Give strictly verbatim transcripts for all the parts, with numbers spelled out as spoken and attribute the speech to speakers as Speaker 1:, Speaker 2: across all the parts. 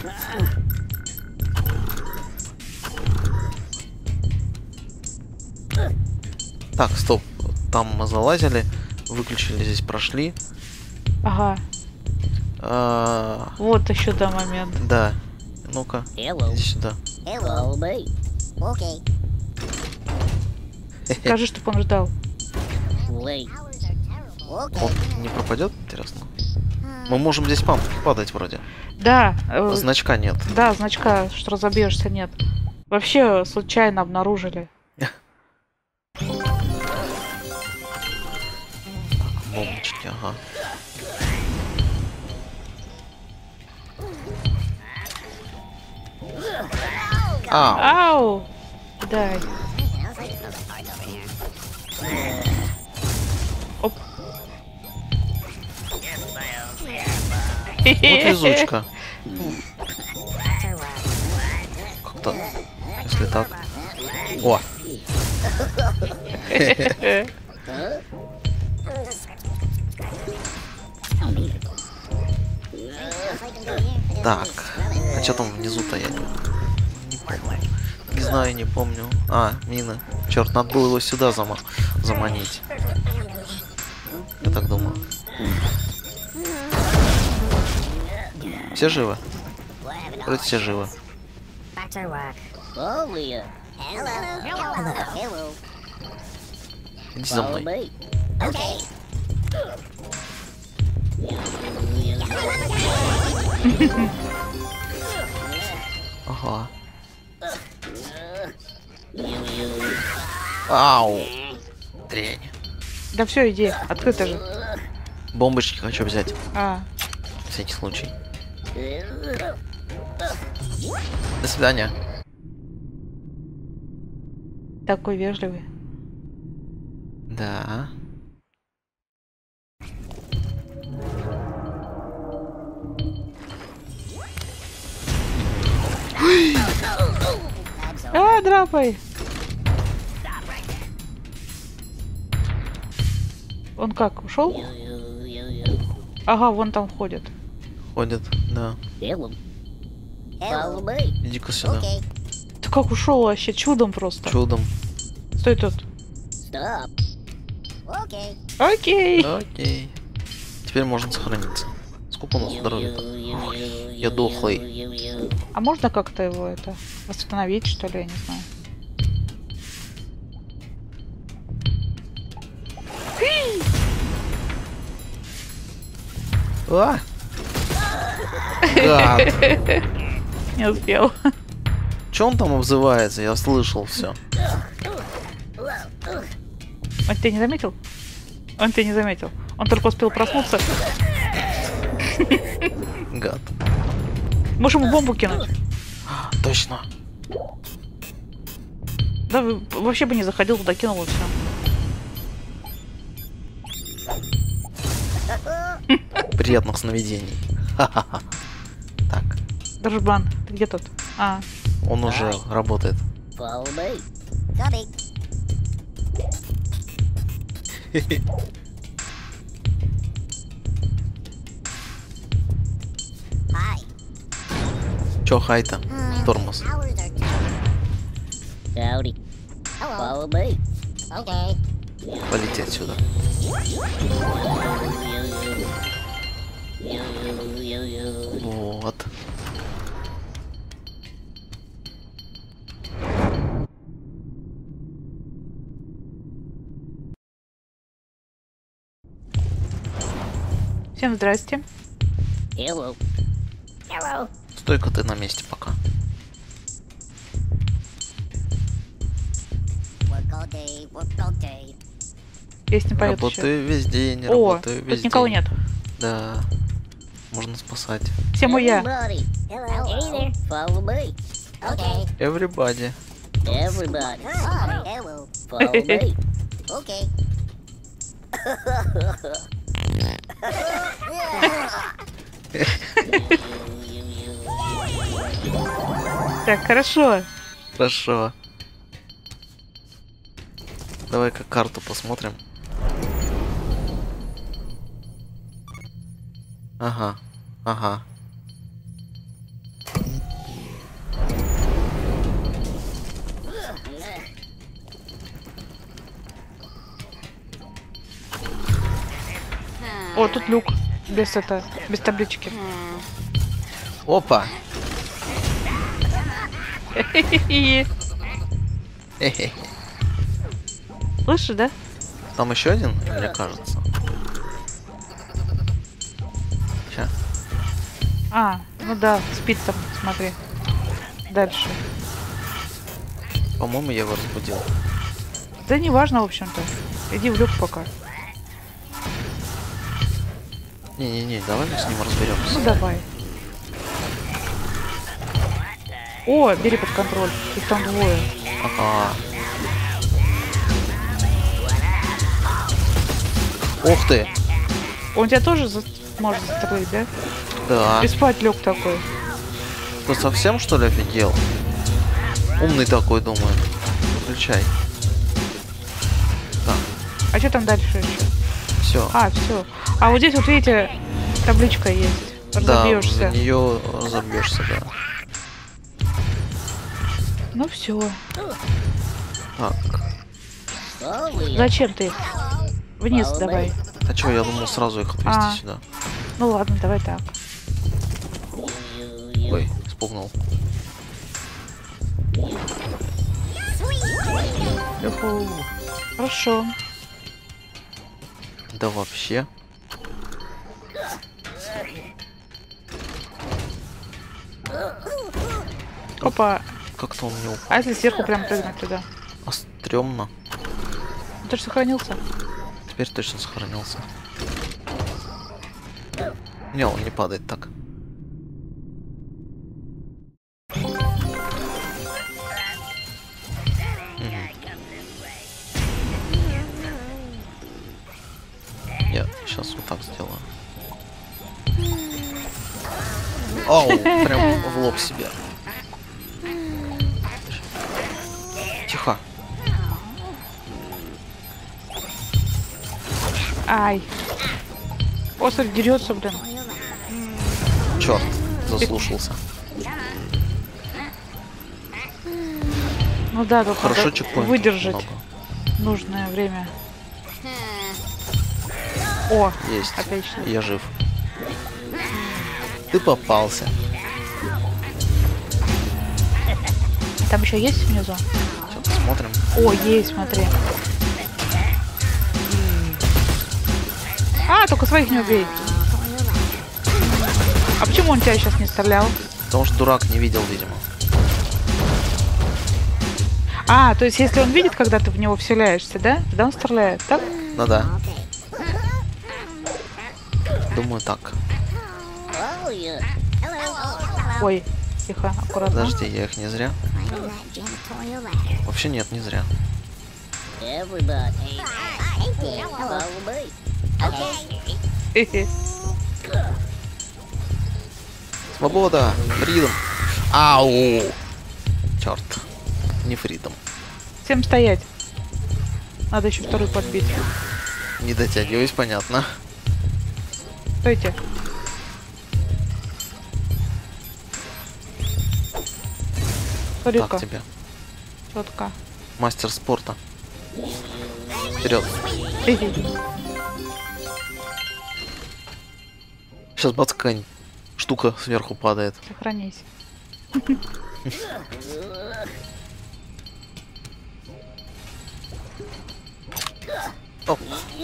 Speaker 1: Так, стоп. Там мы залазили, выключили, здесь прошли.
Speaker 2: Ага.
Speaker 1: А...
Speaker 2: Вот еще до момент.
Speaker 1: Да. Ну-ка, иди сюда.
Speaker 2: Скажи, чтоб он ждал.
Speaker 1: Он не пропадет, интересно? Мы можем здесь пам падать вроде.
Speaker 2: Да. Э,
Speaker 1: Значка нет.
Speaker 2: да, значка, что разобьешься, нет. Вообще случайно обнаружили.
Speaker 1: Бомбочки, ага. Ау.
Speaker 2: Ау! Дай. Оп.
Speaker 1: Вот везучка. Как-то, если так. О! Так, а что там внизу-то я не, не помню. Не знаю, не помню. А, мины. Черт, надо было его сюда зама заманить. Я так думаю. Все живы? Вроде все живы. Иди за мной. Ага. Ау. Дрянь.
Speaker 2: Да все, иди, открыто же.
Speaker 1: Бомбочки хочу взять.
Speaker 2: А.
Speaker 1: На всякий случай. До свидания.
Speaker 2: Такой вежливый.
Speaker 1: Да.
Speaker 2: А, драпай! Он как, ушел? Ага, вон там ходит.
Speaker 1: Ходит, да. Иди-ка сюда.
Speaker 2: Ты как ушел вообще? Чудом просто.
Speaker 1: Чудом.
Speaker 2: Стой тут. Окей.
Speaker 1: Окей. Теперь можно сохраниться. Сколько у нас здоровья-то? Я дохлый.
Speaker 2: А можно как-то его это восстановить, что ли, я не знаю.
Speaker 1: А! Гад.
Speaker 2: Не успел.
Speaker 1: Че он там обзывается? Я слышал все.
Speaker 2: Он тебя не заметил? Он тебя не заметил. Он только успел проснуться.
Speaker 1: Гад.
Speaker 2: Можешь ему бомбу кинуть?
Speaker 1: Точно.
Speaker 2: Да, вообще бы не заходил туда, кинул и все.
Speaker 1: Приятных сновидений. Ха-ха-ха. Так.
Speaker 2: Дружбан, ты где тут? А.
Speaker 1: Он уже работает. Чё хай-то? Тормоз. Полети отсюда. Вот.
Speaker 2: Всем здрасте.
Speaker 3: Hello. Hello.
Speaker 1: Стой-ка ты на месте пока.
Speaker 3: Work all day, work all day.
Speaker 2: Песня поет
Speaker 1: Работаю
Speaker 2: еще.
Speaker 1: весь день,
Speaker 2: О,
Speaker 1: работаю весь
Speaker 2: тут никого
Speaker 1: день.
Speaker 2: нет.
Speaker 1: Да. Можно спасать.
Speaker 2: Всем я.
Speaker 3: Everybody. Hello. Hey there. Follow me. Okay.
Speaker 1: Everybody.
Speaker 3: Everybody. Oh, hello. Follow me. Okay.
Speaker 2: Так, хорошо.
Speaker 1: Хорошо. Давай-ка карту посмотрим. Ага. Ага.
Speaker 2: О, тут люк. Без это, без таблички.
Speaker 1: Опа!
Speaker 2: Хе-хе-хе.
Speaker 1: Хе-хе.
Speaker 2: Слышишь, да?
Speaker 1: Там еще один, мне кажется. Ща.
Speaker 2: А, ну да, спит там, смотри. Дальше.
Speaker 1: По-моему, я его разбудил.
Speaker 2: Да не важно, в общем-то. Иди в люк пока.
Speaker 1: Не-не-не, давай мы с ним разберемся.
Speaker 2: Ну давай. О, бери под контроль. Их там двое.
Speaker 1: Ага. Ух ты!
Speaker 2: Он тебя тоже за... может застрелить, да?
Speaker 1: Да.
Speaker 2: И спать лег такой.
Speaker 1: Ты совсем что ли офигел? Умный такой, думаю. Выключай. Так,
Speaker 2: А что там дальше еще?
Speaker 1: все.
Speaker 2: А, все. А вот здесь вот видите, табличка есть.
Speaker 1: Да,
Speaker 2: Разобьешься.
Speaker 1: в нее разобьешься, да.
Speaker 2: Ну все.
Speaker 1: Так.
Speaker 2: Зачем ты их? Вниз давай.
Speaker 1: А чё, я думал сразу их отвезти
Speaker 2: А.
Speaker 1: сюда.
Speaker 2: Ну ладно, давай так.
Speaker 1: Ой, испугнул. Юху.
Speaker 2: Хорошо.
Speaker 1: Да вообще.
Speaker 2: Опа.
Speaker 1: Как-то он не упал.
Speaker 2: А если сверху прям прыгнуть туда?
Speaker 1: А стрёмно.
Speaker 2: Ты же сохранился.
Speaker 1: Теперь точно сохранился. Не, он не падает так. Я сейчас вот так сделаю. Оу, прям в лоб себе. Тихо.
Speaker 2: Ай. Острый дерется, блин.
Speaker 1: Черт, заслушался.
Speaker 2: Ну да, только
Speaker 1: Хорошо,
Speaker 2: надо
Speaker 1: чекпоинтов
Speaker 2: выдержать
Speaker 1: много.
Speaker 2: нужное время. О,
Speaker 1: Есть.
Speaker 2: отлично.
Speaker 1: Я жив. Ты попался.
Speaker 2: Там еще есть внизу?
Speaker 1: Сейчас посмотрим.
Speaker 2: О, есть, смотри. А, только своих не убей. А почему он тебя сейчас не стрелял?
Speaker 1: Потому что дурак не видел, видимо.
Speaker 2: А, то есть если он видит, когда ты в него вселяешься, да? Тогда он стреляет, так?
Speaker 1: Ну да. Думаю так.
Speaker 2: Ой, тихо, аккуратно.
Speaker 1: Подожди, я их не зря. Вообще нет, не зря.
Speaker 2: Хе-хе.
Speaker 1: Свобода! Фридом! Ау! Черт. Не фридом.
Speaker 2: Всем стоять. Надо еще второй подбить.
Speaker 1: Не дотягиваюсь, понятно.
Speaker 2: Стойте. Смотри-ка,
Speaker 1: Так тебе.
Speaker 2: четко.
Speaker 1: Мастер спорта. Вперед.
Speaker 2: Хе-хе.
Speaker 1: Сейчас бац, какая-нибудь штука сверху падает.
Speaker 2: Сохранись.
Speaker 1: Оп.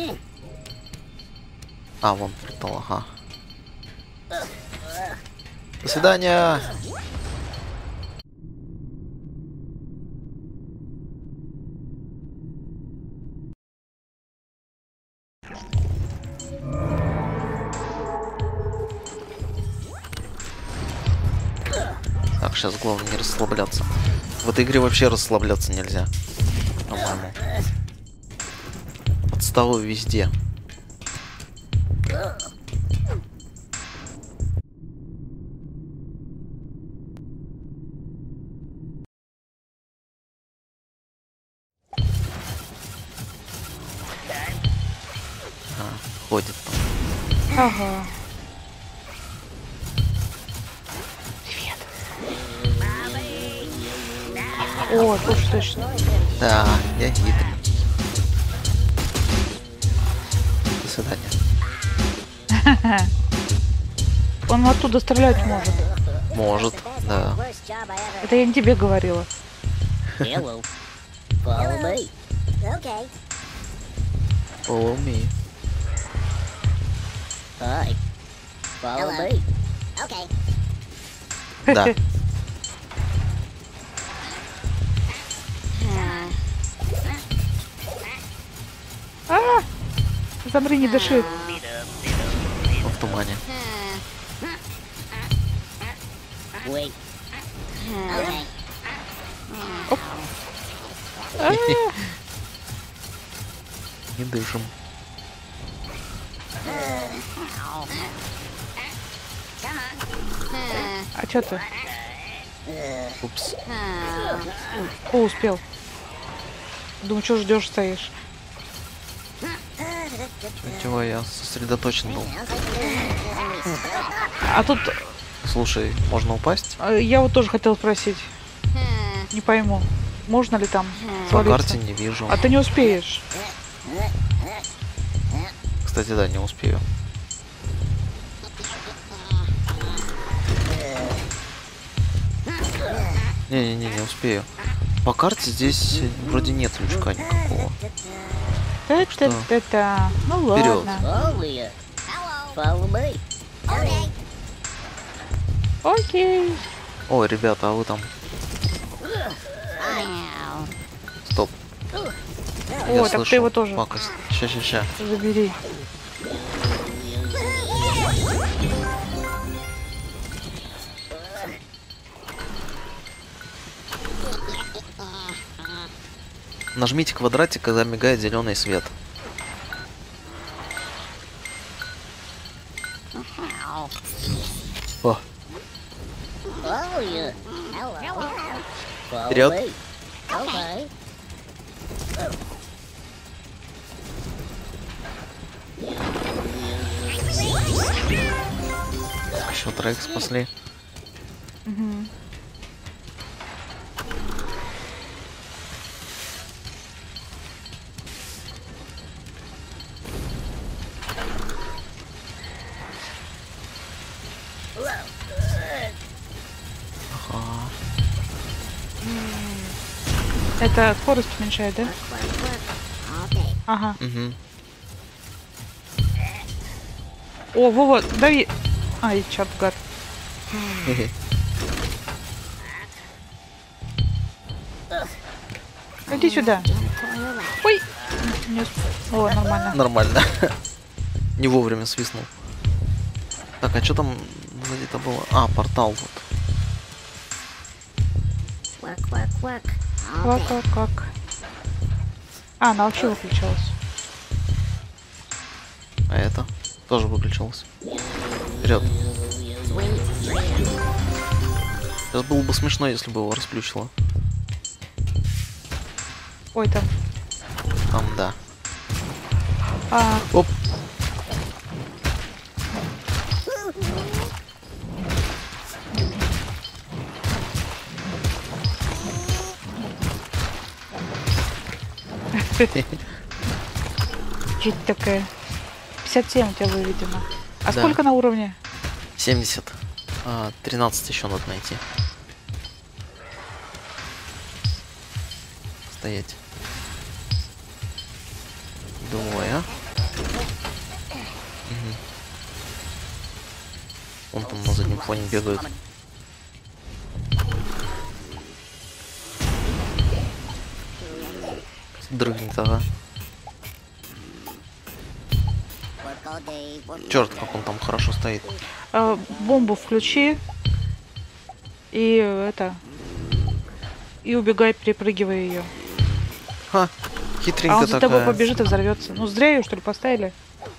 Speaker 1: А, вон портал, ага. До свидания. Так, сейчас главное не расслабляться. В этой игре вообще расслабляться нельзя. По-моему. Подставы везде. А, ходит там.
Speaker 2: Ага. О, точно, точно.
Speaker 1: Да, я хитрый. До свидания.
Speaker 2: Он оттуда стрелять может.
Speaker 1: Может, да.
Speaker 3: Worst job I ever
Speaker 2: Это я не тебе говорила.
Speaker 3: Hello. Follow me. Okay.
Speaker 1: Follow me.
Speaker 3: Hi. Follow me. Okay.
Speaker 1: Да.
Speaker 2: А! Замри, не дыши.
Speaker 1: В тумане.
Speaker 3: Wait. Okay.
Speaker 2: А!
Speaker 1: Не дышим.
Speaker 2: А чё ты?
Speaker 1: Упс.
Speaker 2: О, успел. Думаю, что ждешь, стоишь.
Speaker 1: Чего я сосредоточен был.
Speaker 2: А тут
Speaker 1: Слушай, можно упасть?
Speaker 2: э, я вот тоже хотел спросить. Не пойму, можно ли там
Speaker 1: По
Speaker 2: свалиться?
Speaker 1: карте не вижу.
Speaker 2: А ты не успеешь.
Speaker 1: Кстати, да, не успею. Не-не-не, не успею. По карте здесь вроде нет лючка никакого.
Speaker 2: Та-та-та-та. Ну
Speaker 1: Вперед.
Speaker 2: ладно.
Speaker 3: Follow you. Follow me. Okay.
Speaker 2: Окей.
Speaker 1: Ой, ребята, а вы там... Стоп.
Speaker 2: О, так ты его тоже
Speaker 1: Пакость. Ща-ща-ща.
Speaker 2: забери.
Speaker 1: Нажмите квадратик, когда мигает зеленый свет. О,
Speaker 3: Follow you. Hello. Follow
Speaker 1: Вперед.
Speaker 3: me. Okay.
Speaker 1: еще трек спасли.
Speaker 2: Мгм.
Speaker 1: Ага.
Speaker 2: Это скорость уменьшает, да?
Speaker 3: Okay.
Speaker 2: Ага.
Speaker 1: Угу.
Speaker 2: О, Вова, дави. Ай, черт, гад. Иди сюда. Ой. Не усп- О, нормально.
Speaker 1: Нормально. Не вовремя свистнул. Так, а что там где-то было? А, портал вот.
Speaker 3: Work, work, work.
Speaker 2: Как,
Speaker 3: Okay.
Speaker 2: как, как. А, она вообще выключилась.
Speaker 1: А это тоже выключилось. Вперед. Сейчас было бы смешно, если бы его расплющило.
Speaker 2: Ой, там.
Speaker 1: Там, да.
Speaker 2: А,
Speaker 1: Оп.
Speaker 2: жуть такая. пятьдесят семь у тебя выведено. А
Speaker 1: Да.
Speaker 2: сколько на уровне?
Speaker 1: семьдесят. А, тринадцать еще надо найти. Стоять. Двое. Мгм. Он там на заднем фоне бегает. Дрыгнет, ага.
Speaker 3: Work all day. Work
Speaker 1: Черт, как он там хорошо стоит.
Speaker 2: А, бомбу включи. И это. И убегай, перепрыгивай ее.
Speaker 1: Ха,
Speaker 2: А
Speaker 1: хитренько
Speaker 2: он за тобой
Speaker 1: такая.
Speaker 2: побежит и взорвется. Ну зря ее что ли поставили.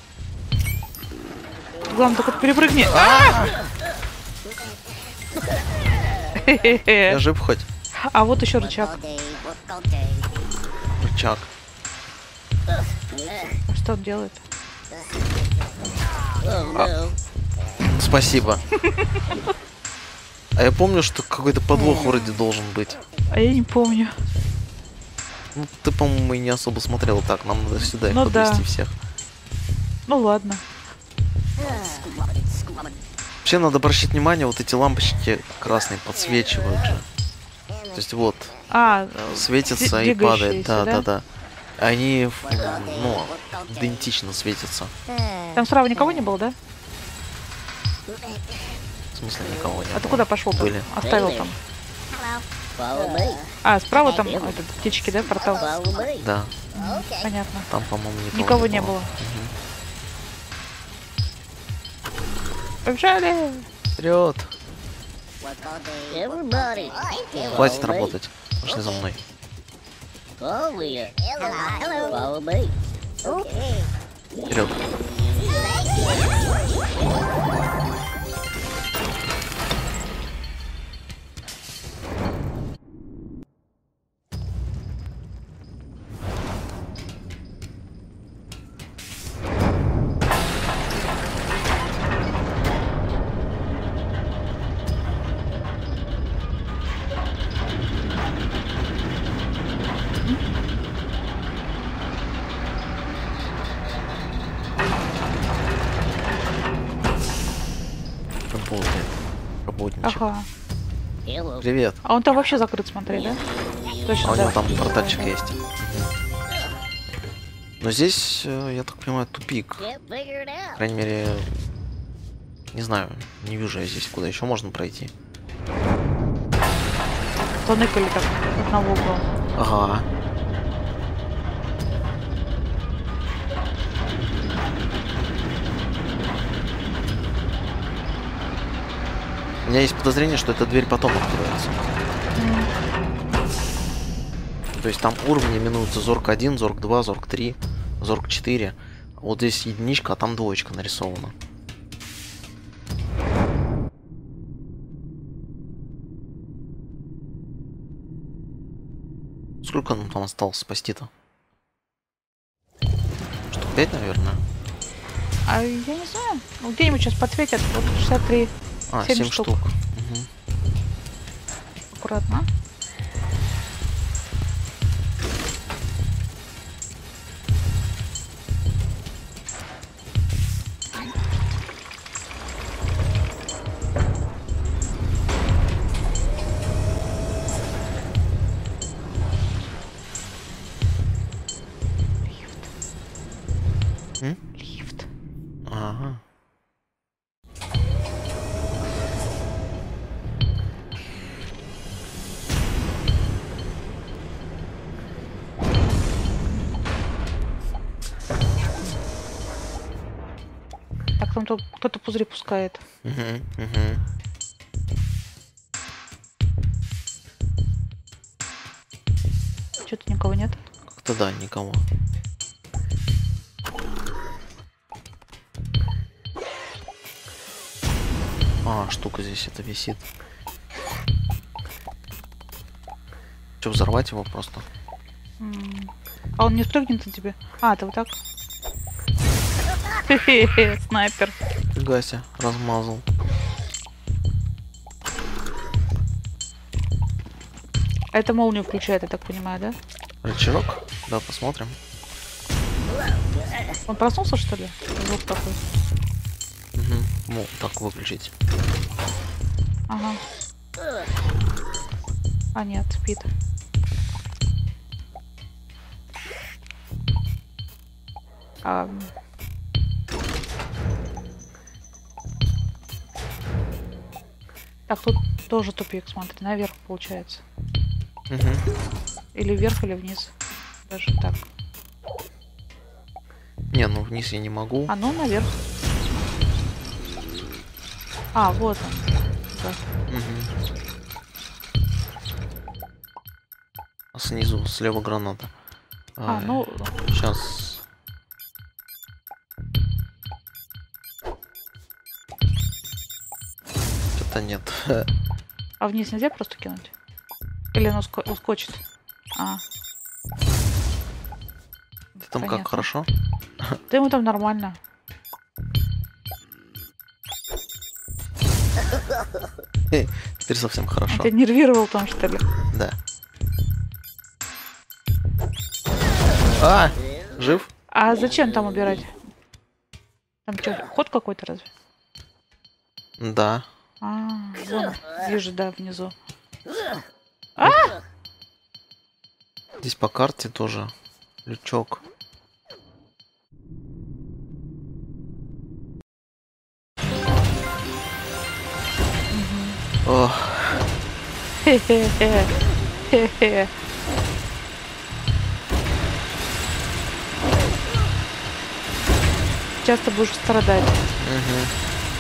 Speaker 2: Главное, только перепрыгни. А!
Speaker 1: Я жив хоть?
Speaker 2: А вот еще
Speaker 3: Work
Speaker 2: рычаг.
Speaker 3: all day. Work all day.
Speaker 1: Рычаг.
Speaker 2: А что он делает?
Speaker 3: Oh no.
Speaker 1: Спасибо. А я помню, что какой-то подвох вроде должен быть.
Speaker 2: А я не помню.
Speaker 1: Ну, ты, по-моему, и не особо смотрел. Так, нам надо сюда их
Speaker 2: Ну да.
Speaker 1: подвести всех.
Speaker 2: Ну ладно.
Speaker 1: Вообще надо обращать внимание, вот эти лампочки красные подсвечивают же. То есть вот,
Speaker 2: А,
Speaker 1: светится и
Speaker 2: двигающиеся,
Speaker 1: падает. Да,
Speaker 2: да?
Speaker 1: да, да. Они, ну, идентично светятся.
Speaker 2: Там справа никого не было, да?
Speaker 1: В смысле никого не
Speaker 2: А ты
Speaker 1: было.
Speaker 2: куда пошел?
Speaker 1: Были.
Speaker 2: Оставил там.
Speaker 3: Follow me.
Speaker 2: А, справа там этот, птички, да, портал?
Speaker 3: Follow me.
Speaker 1: Да,
Speaker 3: Okay.
Speaker 2: Понятно.
Speaker 1: там, по-моему, никого,
Speaker 2: Никого не было.
Speaker 1: Мгм.
Speaker 2: Побежали!
Speaker 1: Вперед!
Speaker 3: Everybody.
Speaker 1: Хватит
Speaker 3: Follow me.
Speaker 1: работать. Пошли за мной.
Speaker 3: Follow me. Hello. Follow me. Okay.
Speaker 1: Вперед. Работает. Работничек.
Speaker 2: Ага.
Speaker 3: Hello.
Speaker 1: Привет.
Speaker 2: А он там вообще закрыт, смотри, да?
Speaker 1: А
Speaker 2: Точно,
Speaker 1: у него
Speaker 2: да.
Speaker 1: там портальчик есть. Но здесь, э, я так понимаю, тупик.
Speaker 3: Can't figure it
Speaker 1: По
Speaker 3: out.
Speaker 1: крайней мере, не знаю, не вижу я здесь, куда еще можно пройти.
Speaker 2: Поныкали так одного угла.
Speaker 1: Ага. У меня есть подозрение, что эта дверь потом откроется. То есть там уровни именуются Зорг один, Зорг два, Зорг три, Зорг четыре. Вот здесь единичка, а там двоечка нарисована. Сколько нам там осталось спасти-то? Штук пять, наверное.
Speaker 2: А я не знаю. Ну, где-нибудь сейчас подсветят. Вот шестьдесят три.
Speaker 1: А,
Speaker 2: Семь
Speaker 1: семь
Speaker 2: штук.
Speaker 1: штук. Мгм.
Speaker 2: Аккуратно.
Speaker 1: М?
Speaker 2: Лифт.
Speaker 1: Ага.
Speaker 2: Так, там то- кто-то пузыри пускает.
Speaker 1: Мгм, мгм.
Speaker 2: Что-то никого нет.
Speaker 1: Как-то да, никого. А, штука здесь это висит. Че, взорвать его просто?
Speaker 2: М. А он не спрыгнет на тебе? А, ты вот так? Хе-хе, снайпер.
Speaker 1: Фига себе, размазал.
Speaker 2: А это молнию включает, я так понимаю, да?
Speaker 1: Рычажок? Да, посмотрим.
Speaker 2: Он проснулся, что ли? Звук такой.
Speaker 1: Угу. Ну, так выключить.
Speaker 2: Ага. А нет, спит. А... Так, тут тоже тупик, смотри, наверх получается.
Speaker 1: Угу.
Speaker 2: Или вверх, или вниз. Даже так.
Speaker 1: Не, ну вниз я не могу.
Speaker 2: А ну наверх. А, вот он. Да.
Speaker 1: Угу. А снизу, слева граната.
Speaker 2: А, ну,
Speaker 1: Сейчас. Что-то нет.
Speaker 2: а вниз нельзя просто кинуть? Или оно уско- ускочит? А,
Speaker 1: Ты там
Speaker 2: понятно.
Speaker 1: как, хорошо?
Speaker 2: Да ему там нормально.
Speaker 1: Теперь совсем
Speaker 2: Он
Speaker 1: хорошо.
Speaker 2: тебя нервировал там, что ли?
Speaker 1: Да. А! Жив?
Speaker 2: А зачем там убирать? Там что, ход какой-то разве?
Speaker 1: Да.
Speaker 2: А, вон, вижу, да, внизу. А!
Speaker 1: Здесь по карте тоже лючок. Ох.
Speaker 2: Хе-хе-хе. Хе-хе. Часто будешь страдать.
Speaker 1: Угу.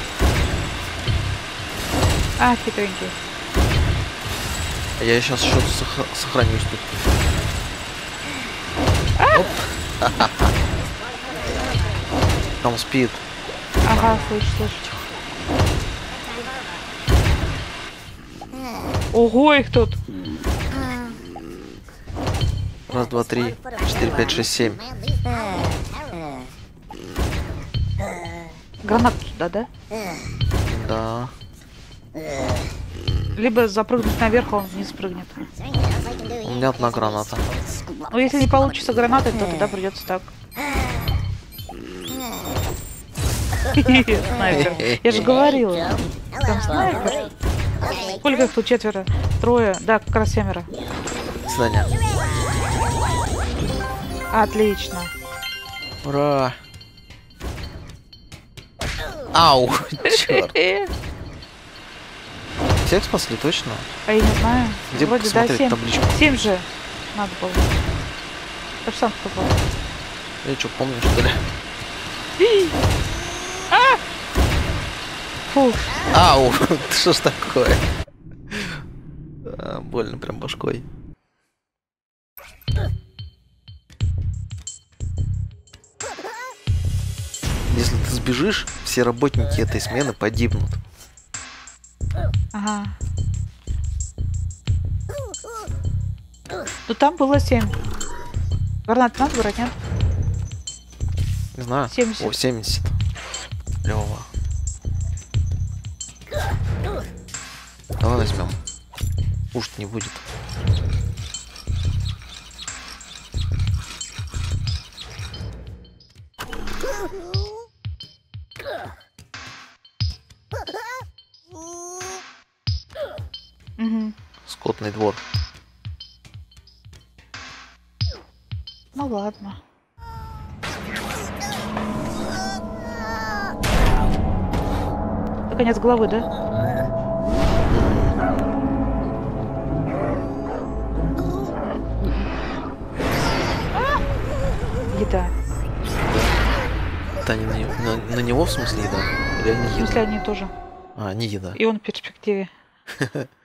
Speaker 2: А, хитренький.
Speaker 1: Я сейчас еще сох- сохранюсь тут.
Speaker 2: А!
Speaker 1: Оп. Там спит.
Speaker 2: Ага, слышь, слышь. Ого, их тут.
Speaker 1: Раз, два, три, четыре, пять, шесть, семь.
Speaker 2: Гранат туда, да?
Speaker 1: Да.
Speaker 2: Либо запрыгнуть наверх, а он вниз прыгнет.
Speaker 1: У меня одна граната.
Speaker 2: Ну, если не получится гранатой, то тогда придется так. Снайпер. Я же говорила. Там снайпер. Сколько их тут? Четверо? Трое? Да, как раз семеро.
Speaker 1: Здание.
Speaker 2: Отлично.
Speaker 1: Ура. Ау, черт. Всех спасли, точно?
Speaker 2: А я не знаю.
Speaker 1: Где
Speaker 2: Вроде да,
Speaker 1: посмотреть
Speaker 2: семь.
Speaker 1: табличку?
Speaker 2: Семь же надо было. Я ж сам попал.
Speaker 1: Я что, помню, что ли?
Speaker 2: А! Фу.
Speaker 1: Ау, что ж такое? А, больно прям башкой. Если ты сбежишь, все работники этой смены погибнут.
Speaker 2: Ага. Ну там было семь. Гранат надо брать, нет?
Speaker 1: Не знаю.
Speaker 2: семьдесят.
Speaker 1: О, семьдесят. Лёва. Давай возьмем. Уж не будет.
Speaker 2: Угу.
Speaker 1: Скотный двор.
Speaker 2: Ну ладно. Это конец головы, да? Еда.
Speaker 1: Это они на, на- на него в смысле еда? Или они
Speaker 2: В
Speaker 1: еда?
Speaker 2: смысле, они тоже.
Speaker 1: А, не еда.
Speaker 2: И он в перспективе.